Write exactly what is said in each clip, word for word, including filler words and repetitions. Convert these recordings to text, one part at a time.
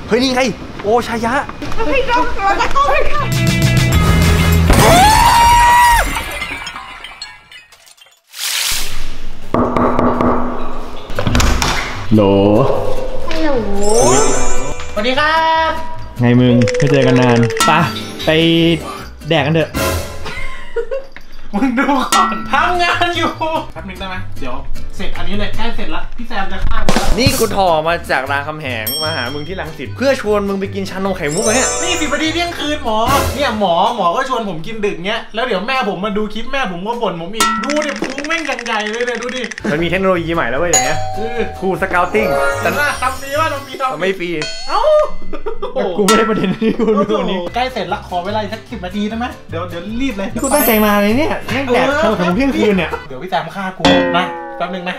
เฮ้ยนี่ไงโอชายะเฮ้ยเราเราตะโกนเลยค่ะโหลฮัลโหลสวัสดีครับไงมึงไม่เจอกันนานปะไปแดกกันเถอะมึงดูก่อนทำงานอยู่แป๊บนึงได้ไหมเดี๋ยวเสร็จอันนี้เลยใกล้เสร็จแล้วพี่แซมจะฆ่ากูแล้วนี่กูถอมาจากรามคำแหงมาหามึงที่รังสิตเพื่อชวนมึงไปกินชานมไข่มุกเนี่ยนี่สิบนาทีเที่ยงคืนหมอเนี่ยหมอหมอก็ชวนผมกินดึกเงี้ยแล้วเดี๋ยวแม่ผมมาดูคลิปแม่ผมก็บ่นผมอีกดูดิพุงแม่งกันใหญ่เลยเนี่ยดูดิมันมีเทคโนโลยีใหม่แล้วเว้ยอย่างเงี้ยคือครูสเกลติ้งแต่ว่าทำดีว่าทำดีทำไม่ฟรีเอ้ากูไม่ได้ประเด็นนี้กูรู้ตัวนี้ใกล้เสร็จละขอเวลาสักสิบนาทีได้ไหมเดี๋ยวเดี๋ยวรีบเลยกูตั้งใจมาเลยเนี่ยแม่งแดกขนมเที่ยงคืนเนี่ยเดี๋ยวพี่แซมฆ่ากูนะแป๊บนึงนะ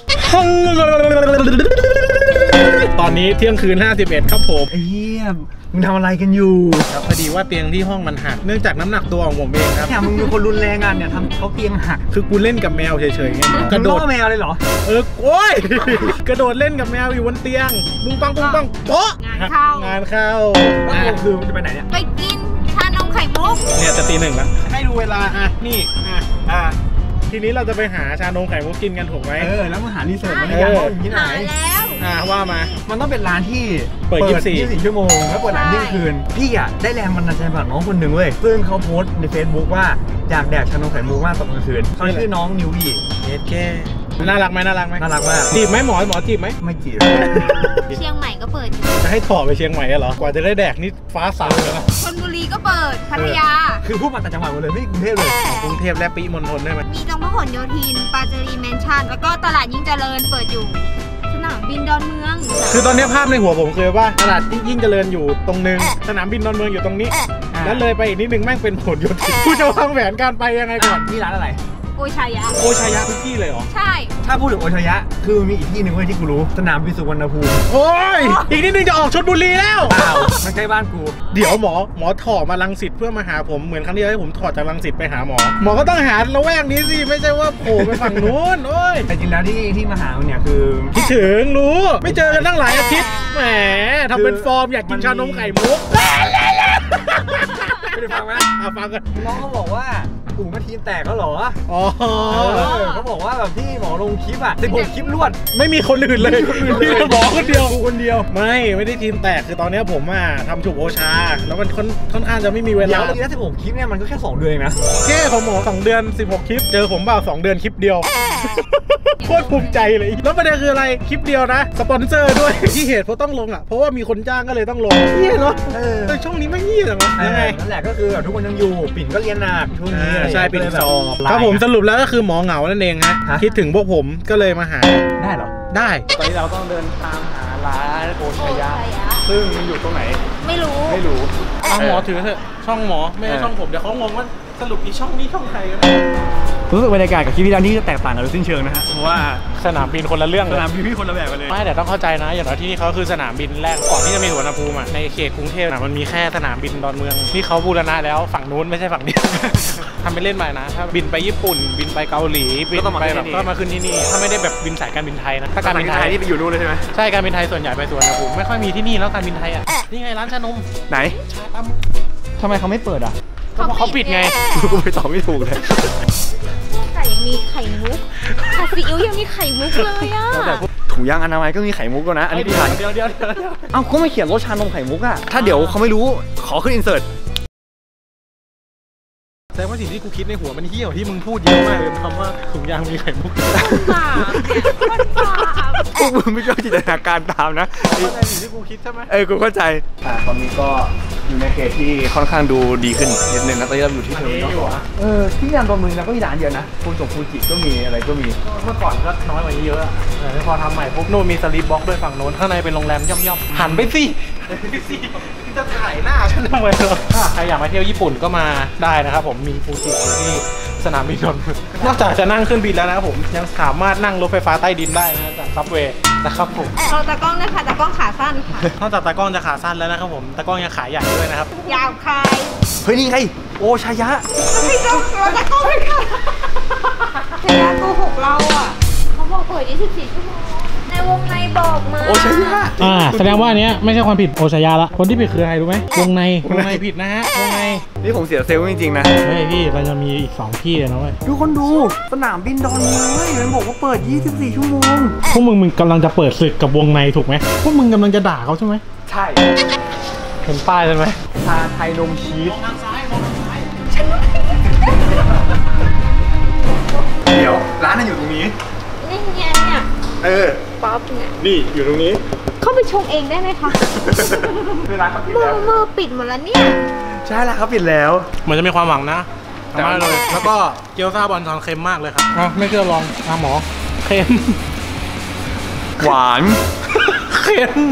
ตอนนี้เที่ยงคืนห้าสิบเอ็ดครับผมเฮียมึงทำอะไรกันอยู่พอดีว่าเตียงที่ห้องมันหักเนื่องจากน้ำหนักตัวของผมเองครับเนี่ยมึงเป็นคนรุนแรงกันเนี่ยทำเขาเตียงหักคือกูเล่นกับแมวเฉยๆไงกระโดดแมวเลยเหรอเออโอ้ยกระโดดเล่นกับแมวอยู่บนเตียงบุ้งปังบุ้งปังโป๊ะงานเข้างานเข้าแล้วคือจะไปไหนเนี่ยไปกินชานมไข่มุกเนี่ยจะตีหนึ่งแล้วให้ดูเวลาอ่ะนี่อ่ะอ่ะทีนี้เราจะไปหาชานมไข่มุกกินกันถูกไหมเออแล้วมาหารีเสิร์ชมาในย่านว่าอยู่ที่ไหนแล้วอ่าว่ามามันต้องเป็นร้านที่เปิดยี่สิบสี่ชั่วโมงแล้วเปิดหลังเที่ยงคืนพี่อ่ะได้แรงมันใจจากน้องคนหนึ่งเว้ยซึ่งเขาโพสต์ใน Facebook ว่าอยากแดกชานมไข่มุกมากตอนกลางคืนเขาชื่อน้องนิววี่เอสแกน่ารักไหมน่ารักไหมน่ารักมากจีบไหมหมอหมอจีบไหมไม่จีบเชียงใหม่ก็เปิดจะให้ถอดไปเชียงใหม่เหรอกว่าจะได้แดกนี่ฟ้าสางเลยนะชลบุรีก็เปิดพัทยาคือพูดมาแต่จังหวัดหมดเลยไม่กรุงเทพเลยกรุงเทพและปริมณฑลได้ไหมมีตรงพหลโยธินปาจารีแมนชั่นแล้วก็ตลาดยิ่งเจริญเปิดอยู่สนามบินดอนเมืองคือตอนนี้ภาพในหัวผมคือว่าตลาดยิ่งเจริญอยู่ตรงนึงสนามบินดอนเมืองอยู่ตรงนี้แล้วเลยไปอีกนิดนึงแม่งเป็นผลโยธินกูจะวางแผนการไปยังไงก่อนที่ร้านอะไรโอชายะโอชายะทุกที่เลยเหรอใช่ถ้าพูดถึงโอชายะคือมีอีกที่หนึ่งเว้ยที่กูรู้สนามบินสุวรรณภูมิโอ้ยอีกนิดนึงจะออกชลบุรีแล้วเปล่าไม่ใช่บ้านกูเดี๋ยวหมอหมอถอดมารังสิตเพื่อมาหาผมเหมือนครั้งที่แล้วที่ผมถอดจากรังสิตไปหาหมอหมอก็ต้องหาละแวกนี้สิไม่ใช่ว่าโผล่ไปฝั่งนู้นโอ้ยแต่จริงแล้วที่ที่มาหาเนี่ยคือคิดถึงรู้ไม่เจอกันตั้งหลายอาทิตย์แหมทำเป็นฟอร์มอยากกินชานมไข่มุกไม่ได้ฟังไหมอ่ะฟังกันน้องเขาบอกว่ากูมาทีมแตกแล้วเหรออ๋อเขาบอกว่าแบบที่หมอลงคลิปอ่ะสิบหกคลิปรวดไม่มีคนอื่นเลยมีหมอคนเดียวกูคนเดียวไม่ไม่ได้ทีมแตกคือตอนนี้ผมอ่ะทำฉุกโอชาแล้วมันค่อนข้างจะไม่มีเวลาแล้วทีละสิบหกคลิปเนี่ยมันก็แค่สองเดือนเองนะแค่ของหมอสองเดือนสิบหกคลิปเจอผมเปล่าสองเดือนคลิปเดียวโคตรภูมิใจเลยแล้วประเด็นคืออะไรคลิปเดียวนะสปอนเซอร์ด้วยที่เหตุเพราะต้องลงอ่ะเพราะว่ามีคนจ้างก็เลยต้องลงเฮียเนาะเออช่องนี้ไม่เฮียหรอยังไงนั่นแหละก็คือทุกคนยังอยู่ปิ่นก็เรียนหนักช่วงนี้ใช่ปิ่นสอบครับผมสรุปแล้วก็คือหมอเหงานั่นเองฮะคิดถึงพวกผมก็เลยมาหาได้เหรอได้ตอนนี้เราต้องเดินตามหาร้านโอชายะซึ่งมันอยู่ตรงไหนไม่รู้ไม่รู้เอาหมอถือเถอะช่องหมอไม่ใช่ช่องผมเดี๋ยวเขางงว่าสรุปอีช่องนี้ช่องใครกันรู้สึกบรรยากาศกับคลิปที่แล้วนี่จะแตกต่างกันโดยสิ้นเชิงนะฮะเพราะว่าสนามบินคนละเรื่องสนามบินพี่คนละแบบกันเลยไม่แต่ต้องเข้าใจนะอย่างน้อยที่นี่เขาคือสนามบินแรกก่อนที่จะมีสุวรรณภูมิในเขตกรุงเทพมันมีแค่สนามบินดอนเมืองที่เขาบูรณะแล้วฝั่งนู้นไม่ใช่ฝั่งนี้ทำไปเล่นใหม่นะถ้าบินไปญี่ปุ่นบินไปเกาหลีบินไปแบบก็มาขึ้นที่นี่ถ้าไม่ได้แบบบินสายการบินไทยนะถ้าการบินไทยที่ไปอยู่นู่นเลยใช่ไหมใช่การบินไทยส่วนใหญ่ไปสุวรรณภูมิไม่ค่อยมีที่นี่แล้วการบินไทยอ่ะนี่ไงร้านชานมไหนชาตั้มทำไมเขาไม่เปิดอ่ะก็เพราะเขาปิดไงกูไปตอบไม่ถูกเลยแต่ยังมีไข่มุกผัดซีอิ๊วยังมีไข่มุกเลยอ่ะแต่ถุงยางอนามัยก็มีไข่มุกแล้วนะอันนี้พี่ถ่ายเดี๋ยวเดี๋ยวเอ้าก็ไม่เขียนรสชานมไข่มุกอ่ะถ้าเดี๋ยวเขาไม่รู้ขอขึ้นอินเสิร์ตแสดงว่าสิ่งที่กูคิดในหัวมันเหี้ยวที่มึงพูดเยอะมากเลยคำว่าถุงยางมีไข่มุกบาปคนบาปพวกมึงไม่ชอบจินตนาการตามนะเข้าใจสิ่งที่กูคิดใช่ไหมเออกูเข้าใจอ่าตอนนี้ก็อยู่ในเขตที่ค่อนข้างดูดีขึ้นนิดนึงนะตอนนี้เราอยู่ที่เทอร์มินอลเออที่งานตัวมึงแล้วก็มีร้านเยอะนะฟูจงฟูจิก็มีอะไรก็มีเมื่อก่อนก็น้อยกว่านี้เยอะแต่พอทำใหม่ปุ๊บโน่นมีสลีปบ็อกด้วยฝั่งโน้นข้างในเป็นโรงแรมย่อมๆหันไปสิจะถ่ายหน้าฉันทำไมเนอะใครอยากมาเที่ยวญี่ปุ่นก็มาได้นะครับผมมีฟูจิอยู่ที่สนามบินดอนเมืองนอกจากจะนั่งเครื่องบินแล้วนะครับผมยังสามารถนั่งรถไฟฟ้าใต้ดินได้นะจากซับเวย์นะครับผมเราตากล้องด้วยค่ะตากล้องขาสั้นค่ะนอกจากตากล้องจะขาสั้นแล้วนะครับผมตากล้องยังขาใหญ่ด้วยนะครับยาวคายเฮ้ยนี่ไงโอชายะเฮ้ยเราเราตากล้องด้วยค่ะชายะโกหกเราอ่ะเขาบอกเปิดยี่สิบสี่ชั่วโมงในวงในบอกมาโอชายะอ่าแสดงว่าอันเนี้ยไม่ใช่ความผิดโอชายาละคนที่ผิดคือใครรู้ไหมวงในวงในผิดนะฮะวงในนี่ผมเสียเซลล์จริงๆนะเฮ้ยพี่เราจะมีอีกสองที่เลยนะเว้ยทุกคนดูสนามบินดอนเมืองเว้ยมันบอกว่าเปิดยี่สิบสี่ชั่วโมงพวกมึงมึงกำลังจะเปิดศึกกับวงในถูกไหมพวกมึงกำลังจะด่าเขาใช่ไหมใช่เห็นป้ายใช่ไหมชาไทยนมชีสทางซ้ายมองทางซ้ายเดี๋ยวร้านน่ะอยู่ตรงนี้นี่ไงเนี่ยเออป๊อปเนี่ยนี่อยู่ตรงนี้เข้าไปชงเองได้ไหมคะคือร้านเขาปิดมืแล้อวมือปิดหมดแล้วเนี่ยใช่แล้วครับปิดแล้วเหมือนจะมีความหวังนะทำมาเลยแล้วก็เกี๊ยวซ่าบอลทอนเค็มมากเลยครับอ่ะไม่เชื่อลองอ่ะหมอเค็มหวานเค็ม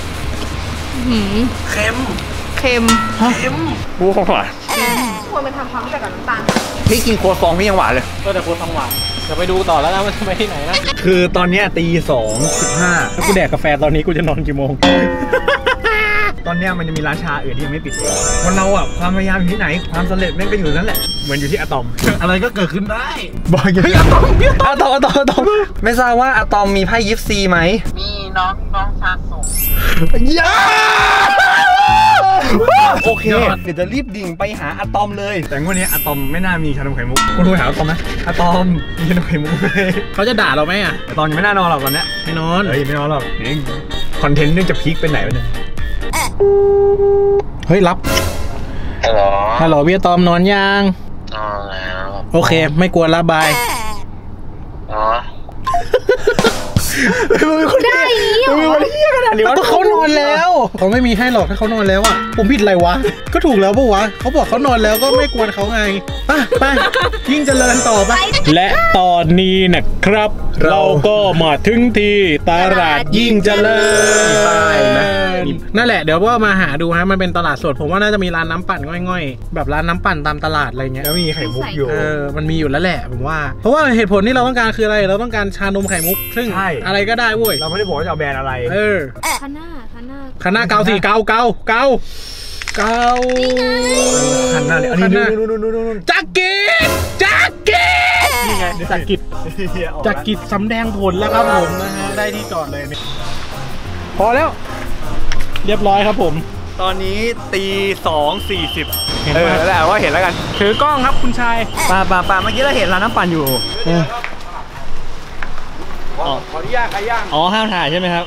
เค็มเค็มเค็มบูหวานควรไปทำพร้อมกับน้ำตาลพี่กินครัวซองพี่ยังหวานเลยก็แต่ครัวซองหวานจะไปดูต่อแล้วนะว่าจะไปที่ไหนนะคือตอนนี้ตีสองสิบห้าถ้ากูแดกกาแฟตอนนี้กูจะนอนกี่โมงตอนนี้มันจะมีร้านชาอื่นที่ยังไม่ปิดเองคนเราอ่ะความพยายามอยู่ที่ไหนความสำเร็จแม่งก็อยู่นั่นแหละเหมือนอยู่ที่อะตอมอะไรก็เกิดขึ้นได้บอกอย่างนี้อะตอมอะตอมอะตอมอะตอมไม่ทราบว่าอะตอมมีไพ่ยิปซีไหมมีน้องน้องชาส่งยาโอเคเดี๋ยวจะรีบดิ่งไปหาอะตอมเลยแต่วันนี้อะตอมไม่น่ามีชานมไข่มุกคุณรู้หาอะตอมไหมอะตอมมีชานมไข่มุกเลยเขาจะด่าเราไหมอ่ะอะตอมยังไม่น่านอนหรอกตอนนี้ไม่นอนเฮ้ยไม่นอนหรอกคอนเทนต์เรื่องจะพีคไปไหนวะเนี่ยเฮ้ยรับฮัลโหลฮัลโหลพี่ตอมนอนยังนอนแล้วโอเคไม่กลัวละบายอ๋อได้มีคนเที่ยขนาดนี้ว่าเขานอนแล้วเขาไม่มีให้หรอกถ้าเขานอนแล้วอ่ะผมผิดอะไรวะก็ถูกแล้วปะวะเขาบอกเขานอนแล้วก็ไม่กวนเขาไงไปไปยิ่งเจริญต่อไปและตอนนี้นะครับเราก็มาถึงที่ตลาดยิ่งเจริญนั่นแหละเดี๋ยวว่ามาหาดูฮะมันเป็นตลาดสดผมว่าน่าจะมีร้านน้ำปั่นง่อยๆแบบร้านน้ำปั่นตามตลาดอะไรเงี้ยแล้วมีไข่มุกอยู่เออมันมีอยู่แล้วแหละผมว่าเพราะว่าเหตุผลที่เราต้องการคืออะไรเราต้องการชานมไข่มุกซึ่งอะไรก็ได้เว้ยเราไม่ได้บอกว่าจะเอาแบรนด์อะไรเออคาน่าคาน่าคาน่าเกาสี่เกาเกาเกาเกาคาน่าเลยอันนี้นู่นนู่นนู่นนู่นจักกิดจักกิดนี่ไงจักกิดจักกิดสำแดงผลแล้วครับผมนะฮะได้ที่จอดเลยนี่พอแล้วเรียบร้อยครับผมตอนนี้ตีสองสี่สิบเออแล้วว่าเห็นแล้วกันถือกล้องครับคุณชายป่าป่าป่าเมื่อกี้เราเห็นร้านน้ำปั่นอยู่ขออนุญาตใครย่างอ๋อห้ามถ่ายใช่ไหมครับ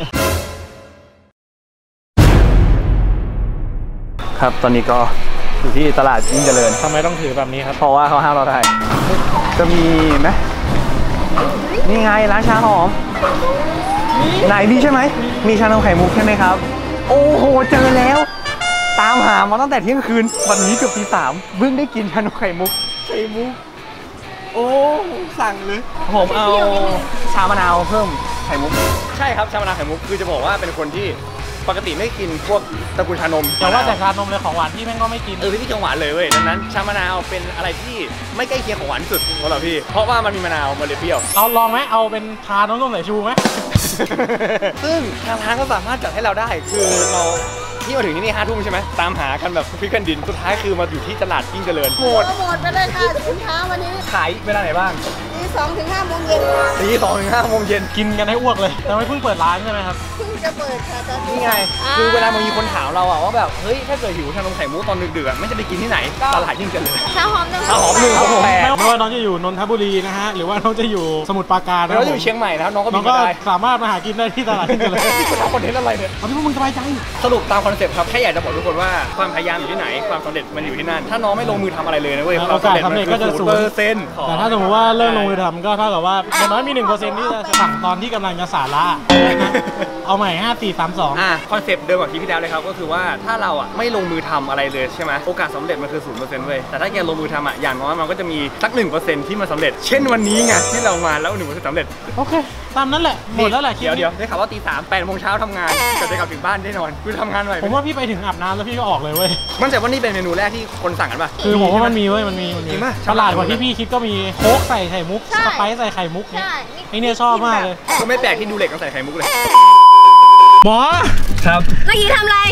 ครับตอนนี้ก็อยู่ที่ตลาดยิ่งเจริญทำไมต้องถือแบบนี้ครับเพราะว่าเขาห้ามเราถ่ายจะมีไหมนี่ไงร้านชาหอมไหนดีใช่ไหมมีชานมไข่มุกใช่ไหมครับโอ้โหเจอแล้วตามหามาตั้งแต่เที่ยงคืนวันนี้เกือบตีสามเพิ่งได้กินชานมไข่มุกไข่มุกโอ้สั่งเลยผมเอาชามะนาวเพิ่มไข่มุกใช่ครับชามะนาวไข่มุกคือจะบอกว่าเป็นคนที่ปกติไม่กินพวกตระกูลชานมอย่าว่าแต่ชานมเลยของหวานพี่แม่งก็ไม่กินเออพี่กินของหวานเลยเว้ยดังนั้นชามะนาวเป็นอะไรที่ไม่ใกล้เคียงของหวานที่สุดสำหรับพี่เพราะว่ามันมีมะนาวมันเลยเปรี้ยวเอาลองไหมเอาเป็นชาน้ำส้มสายชูไหมซึ่งทางร้านก็สามารถจัดให้เราได้คือเราที่มาถึงที่นี่ห้าทุ่มใช่ไหมตามหากันแบบพลิกกันดินสุดท้ายคือมาอยู่ที่ตลาดยิ่งเจริญหมดหมดไปเลยค่ะสินค้าวันนี้ขายเวลาไหนบ้างตีสองถึงห้าโมงเย็นตีสองถึงห้าโมงเย็นกินกันให้อ้วกเลยแต่ไม่เพิ่งเปิดร้านใช่ไหมครับเพิ่งจะเปิดค่ะตอนนี้นี่ไงคือเวลามันมีคนถามเราอะว่าแบบเฮ้ยถ้าเกิดหิวชานมไข่มุกตอนดึกๆไม่จะไปกินที่ไหนตลาดยิ่งเจริญชาหอมหนึ่งชาหอมหนึ่งครับผมไม่ว่าน้องจะอยู่นนทบุรีนะฮะหรือว่าน้องจะอยู่สมุทรปราการน้องจะอยู่เชียงใหม่นะครับน้องก็น้องก็สามารถมาหากินได้ที่ตลาดยิ่งเจริญทำคอนเทนต์อะไรเนี่ยเอาที่พวกมึงสบายใจสรุปตามคอนเซ็ปต์ครับแค่อยากจะบอกทุกคนว่าความพยายามอยู่ที่ไหนความสำเร็จมันอยู่ที่นั่นถ้าน้องไม่ลงมือทำอะไรเลยนะเว้ยโอกาสสำเร็จก็จะสูงเปอร์เซ็นต์แต่ถ้าสมมติว่าเริ่มลงมือทำก็เท่ากับว่าอย่างน้อยมีหนึ่งเปอร์เซ็นต์ที่จะสั่งตอนที่กำลังจะสาระเอาใหม่ห้าสี่สามสองอ่ะคอนเซ็ปต์เดิมกว่าที่พี่แล้วเลยครับก็คือว่าถ้าเราอ่ะไม่ลงมือทำอะไรเลยใช่ไหมโอกาสสำเร็จมันคือศูนย์เปอร์เซ็นต์เว้ยแต่ถ้าแกลงมือทำอ่ะอย่างน้อยมันก็จะมีสักหนึ่งเปอร์เซ็นต์ที่มันสำเร็จเช่นวันนี้ไงที่เรามาแล้วหนึ่งเปอร์เซ็นต์สำเร็จโอเคตามนั้นแหละหมดแล้วแหละเดี๋ยวเดี๋ยวได้ข่าวว่าตีสามแปดโมงเช้าทำงานจะได้กลับถึงบ้านได้นอนคือทำงานหน่อยผมว่าพี่ไปถึงอาบน้ำแล้วพี่ก็ออกเลยเว้ยมันแต่ว่านี่เป็นเมนูแรกที่คนสั่งกันป่ะคือผมว่ามันมีเว้ยมันมีมันมีฉลาดกว่าที่พี่คิดก็มีโค้กใส่ไข่มุกสไปซ์ใส่ไข่มุกเนี่ยไอเนี่ยชอบมากเลยก็ไม่แปลกที่ดูเหล็กต้องใส่ไข่มุกเลยหมอครับเมื่อกี้ทำอะไรพ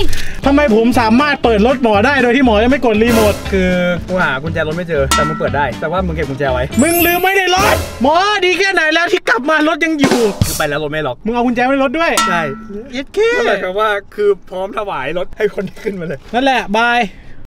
ทำไมผมสามารถเปิดรถหมอได้โดยที่หมอยังไม่กดรีโมทคือกูหากุญแจรถไม่เจอแต่มึงเปิดได้แต่ว่ามึงเก็บกุญแจไว้มึงลืมไว้ในรถหมอดีแค่ไหนแล้วที่กลับมารถยังอยู่คือไปแล้วรถไม่ล็อกมึงเอากุญแจไว้ในรถด้วยใช่เย็ดเคก็หมายความว่าคือพร้อมถวายรถให้คนที่ขึ้นมาเลยนั่นแหละบาย